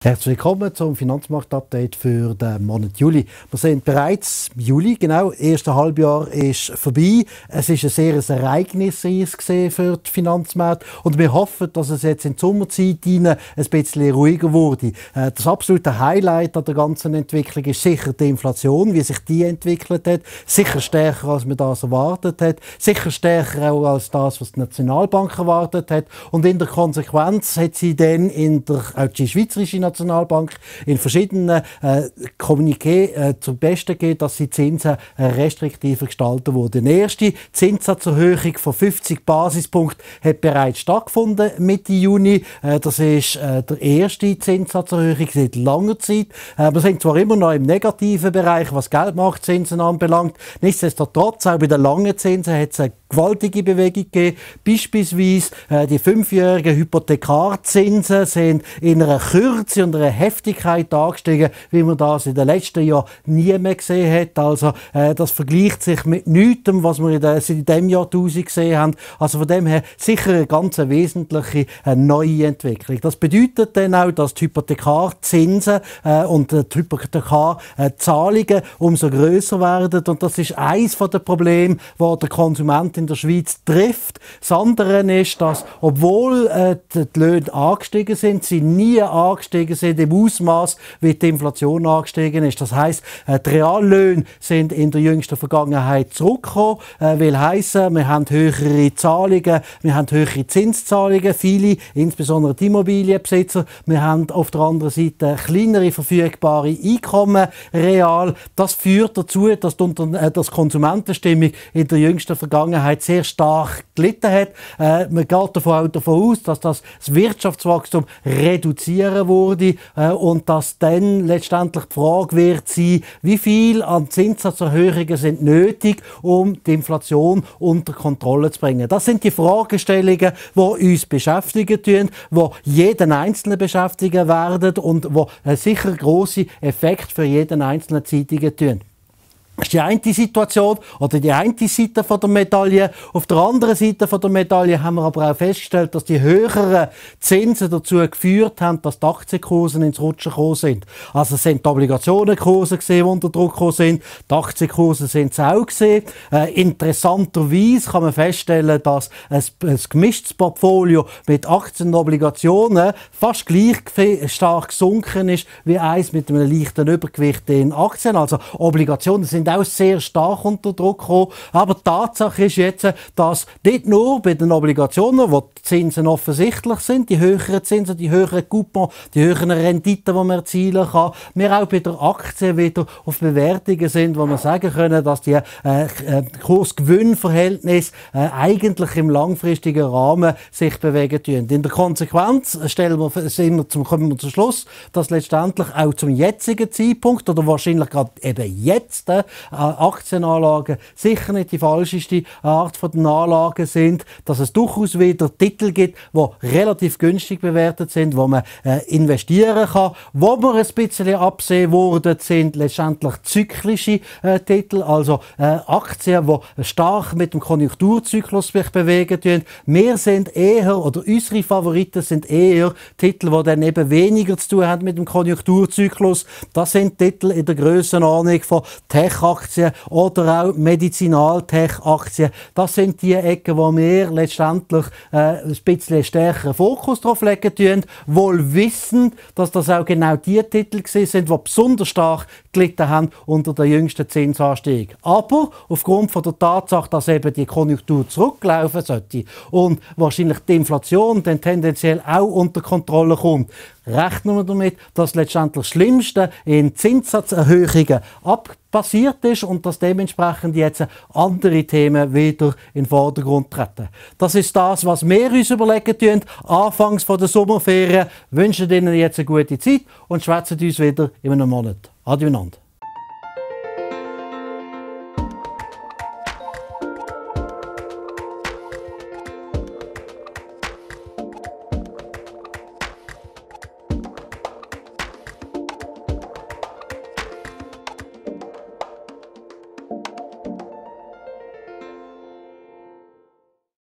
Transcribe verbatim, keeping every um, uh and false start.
Herzlich willkommen zum Finanzmarkt-Update für den Monat Juli. Wir sind bereits im Juli, genau, das erste Halbjahr ist vorbei. Es ist ein sehr ereignisreiches für die Finanzmärkte und wir hoffen, dass es jetzt in die Sommerzeit hinein ein bisschen ruhiger wurde. Das absolute Highlight an der ganzen Entwicklung ist sicher die Inflation, wie sich die entwickelt hat. Sicher stärker, als man das erwartet hat. Sicher stärker auch als das, was die Nationalbank erwartet hat. Und in der Konsequenz hat sie dann in der, auch die schweizerische Nationalbank in verschiedenen äh, Kommuniqués äh, zum Besten gegeben, dass die Zinsen äh, restriktiver gestaltet wurden. Die erste Zinssatzerhöhung von fünfzig Basispunkten hat bereits stattgefunden Mitte Juni. Äh, das ist äh, der erste Zinssatzerhöhung seit langer Zeit. Äh, wir sind zwar immer noch im negativen Bereich, was Geldmarktzinsen anbelangt. Nichtsdestotrotz, auch bei den langen Zinsen hat es eine gewaltige Bewegung gegeben. Beispielsweise äh, die fünfjährigen Hypothekarzinsen sind in einer Kürze und einer Heftigkeit angestiegen, wie man das in den letzten Jahren nie mehr gesehen hat. Also äh, das vergleicht sich mit nichts, was wir in, der, in diesem Jahrtausend gesehen haben. Also von dem her sicher eine ganz wesentliche äh, neue Entwicklung. Das bedeutet dann auch, dass die Hypothekarzinsen äh, und die Hypothekarzahlungen umso grösser werden. Und das ist eines der Probleme, das der Konsument in der Schweiz trifft. Das andere ist, dass obwohl äh, die Löhne angestiegen sind, sie nie angestiegen sind im Ausmaß, wie die Inflation angestiegen ist. Das heisst, äh, die Reallöhne sind in der jüngsten Vergangenheit zurückgekommen, äh, will heissen, wir haben höhere Zahlungen, wir haben höhere Zinszahlungen, viele, insbesondere die Immobilienbesitzer, wir haben auf der anderen Seite kleinere verfügbare Einkommen real. Das führt dazu, dass die, äh, dass die Konsumentenstimmung in der jüngsten Vergangenheit sehr stark gelitten hat. Äh, man geht davon, davon aus, dass das, das Wirtschaftswachstum reduzieren wurde äh, und dass dann letztendlich die Frage wird sein, wie viel an Zinssatzerhöhungen sind nötig, um die Inflation unter Kontrolle zu bringen. Das sind die Fragestellungen, die uns beschäftigen tun, die jeden Einzelnen beschäftigen werden und die sicher grosse Effekte für jeden Einzelnen zeitigen tun. Das ist die eine Situation oder die eine Seite von der Medaille. Auf der anderen Seite von der Medaille haben wir aber auch festgestellt, dass die höheren Zinsen dazu geführt haben, dass die Aktienkurse ins Rutschen gekommen sind. Also es sind die Obligationenkurse gesehen, die unter Druck gekommen sind. Die Aktienkurse sind es auch gesehen. Äh, interessanterweise kann man feststellen, dass ein, ein gemischtes Portfolio mit Aktien und Obligationen fast gleich stark gesunken ist wie eins mit einem leichten Übergewicht in Aktien. Also Obligationen sind auch sehr stark unter Druck gekommen. Aber die Tatsache ist jetzt, dass nicht nur bei den Obligationen, wo die Zinsen offensichtlich sind, die höheren Zinsen, die höheren Coupons, die höheren Renditen, die man erzielen kann, wir auch bei der Aktie wieder auf Bewertungen sind, wo wir sagen können, dass die äh, Kurs-Gewinn-Verhältnisse äh, eigentlich im langfristigen Rahmen sich bewegen tun. In der Konsequenz stellen wir, sind wir zum, kommen wir zum Schluss, dass letztendlich auch zum jetzigen Zeitpunkt oder wahrscheinlich gerade eben jetzt äh, Aktienanlagen sicher nicht die falscheste Art von den Anlagen sind, dass es durchaus wieder Titel gibt, die relativ günstig bewertet sind, wo man äh, investieren kann. Wo wir ein bisschen absehen worden sind letztendlich zyklische äh, Titel, also äh, Aktien, die stark mit dem Konjunkturzyklus sich bewegen tun. Wir sind eher, oder unsere Favoriten sind eher Titel, die dann eben weniger zu tun haben mit dem Konjunkturzyklus. Das sind Titel in der Grössenordnung von Tech-Aktien oder auch Medizinal-Tech-Aktien. Das sind die Ecken, wo wir letztendlich äh, ein bisschen stärkeren Fokus drauf legen tun, wohl wissend, dass das auch genau die Titel sind, die besonders stark gelitten haben unter der jüngsten Zinsanstieg. Aber aufgrund von der Tatsache, dass eben die Konjunktur zurücklaufen sollte und wahrscheinlich die Inflation dann tendenziell auch unter Kontrolle kommt, rechnen wir damit, dass letztendlich das Schlimmste in Zinssatzerhöhungen abpassiert ist und dass dementsprechend jetzt andere Themen wieder in den Vordergrund treten. Das ist das, was wir uns überlegen tun, anfangs von der Sommerferien. Wir wünschen Ihnen jetzt eine gute Zeit und schwätzen uns wieder in einem Monat. Adieu.